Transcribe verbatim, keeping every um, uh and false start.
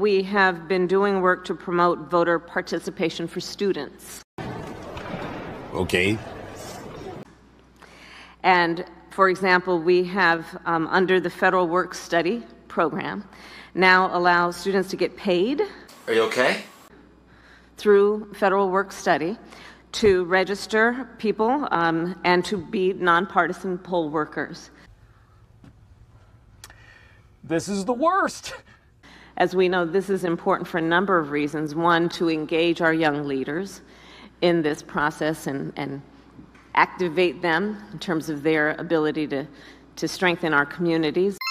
we have been doing work to promote voter participation for students. Okay. And, for example, we have, um, under the Federal Work Study program, now allow students to get paid. Are you okay? Through Federal Work Study to register people um, and to be nonpartisan poll workers. This is the worst. As we know, this is important for a number of reasons. One, to engage our young leaders in this process and, and activate them in terms of their ability to, to strengthen our communities.